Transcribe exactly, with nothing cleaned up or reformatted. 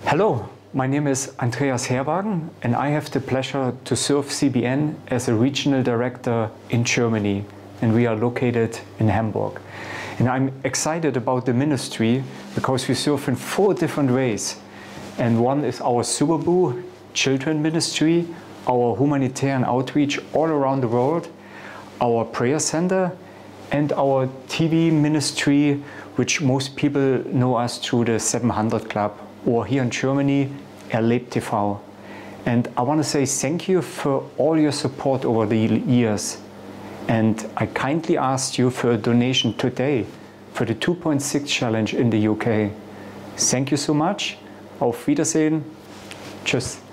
Hello, my name is Andreas Herwagen and I have the pleasure to serve C B N as a regional director in Germany, and we are located in Hamburg. And I'm excited about the ministry because we serve in four different ways. And one is our Superbu children ministry, our humanitarian outreach all around the world, our prayer center, and our T V ministry, which most people know us through the seven hundred Club, or here in Germany, Erlebt T V. And I want to say thank you for all your support over the years. And I kindly asked you for a donation today for the two point six challenge in the U K. Thank you so much. Auf Wiedersehen. Tschüss.